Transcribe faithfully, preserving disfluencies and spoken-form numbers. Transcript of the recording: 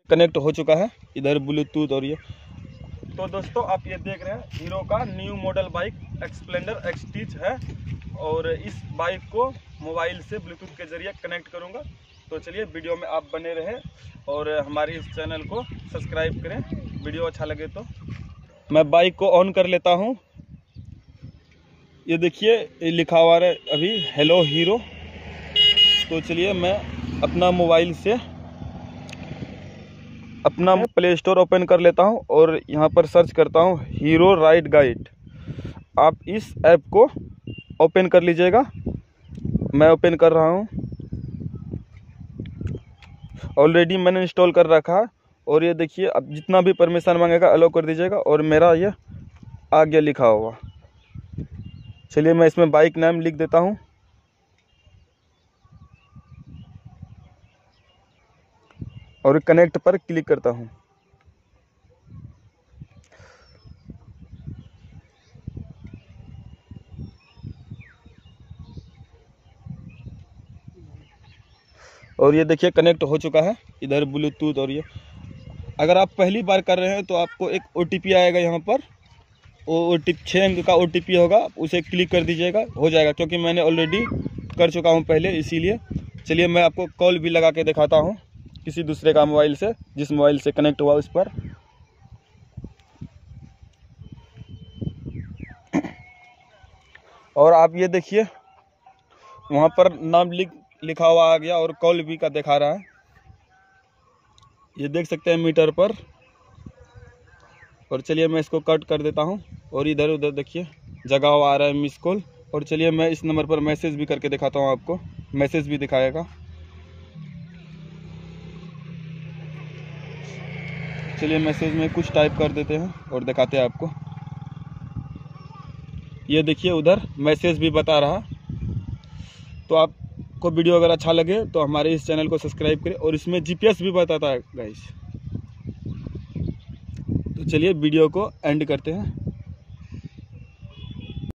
Connect हो चुका है इधर ब्लूटूथ और ये। तो दोस्तों आप ये देख रहे हैं हीरो का new model bike Splendor XTEC है और इस बाइक को मोबाइल से ब्लूटूथ के जरिए कनेक्ट करूंगा। तो चलिए वीडियो में आप बने रहें और हमारे इस चैनल को सब्सक्राइब करें। वीडियो अच्छा लगे तो मैं बाइक को ऑन कर लेता हूं। ये देखिए लिखा हुआ है अभी हेलो हीरो। तो चलिए मैं अपना मोबाइल से अपना प्ले स्टोर ओपन कर लेता हूं और यहां पर सर्च करता हूं हीरो राइड गाइड। आप इस ऐप को ओपन कर लीजिएगा। मैं ओपन कर रहा हूं। ऑलरेडी मैंने इंस्टॉल कर रखा है और ये देखिए अब जितना भी परमिशन मांगेगा अलाउ कर दीजिएगा और मेरा ये आ गया लिखा हुआ। चलिए मैं इसमें बाइक नाम लिख देता हूं और कनेक्ट पर क्लिक करता हूं। और ये देखिए कनेक्ट हो चुका है इधर ब्लूटूथ और ये। अगर आप पहली बार कर रहे हैं तो आपको एक ओटीपी आएगा यहाँ पर, वो ओटीपी छः अंक का ओटीपी होगा, उसे क्लिक कर दीजिएगा हो जाएगा, क्योंकि मैंने ऑलरेडी कर चुका हूँ पहले इसीलिए। चलिए मैं आपको कॉल भी लगा के दिखाता हूँ किसी दूसरे का मोबाइल से, जिस मोबाइल से कनेक्ट हुआ उस पर। और आप ये देखिए वहाँ पर नाम लिख लिखा हुआ आ गया और कॉल भी का दिखा रहा है, ये देख सकते हैं मीटर पर। और चलिए मैं इसको कट कर देता हूँ और इधर उधर देखिए जगह हुआ आ रहा है मिस कॉल। और चलिए मैं इस नंबर पर मैसेज भी करके दिखाता हूँ, आपको मैसेज भी दिखाएगा। चलिए मैसेज में कुछ टाइप कर देते हैं और दिखाते हैं आपको। ये देखिए उधर मैसेज भी बता रहा। तो आपको वीडियो अगर अच्छा लगे तो हमारे इस चैनल को सब्सक्राइब करें और इसमें जीपीएस भी बताता है गाइस। तो चलिए वीडियो को एंड करते हैं।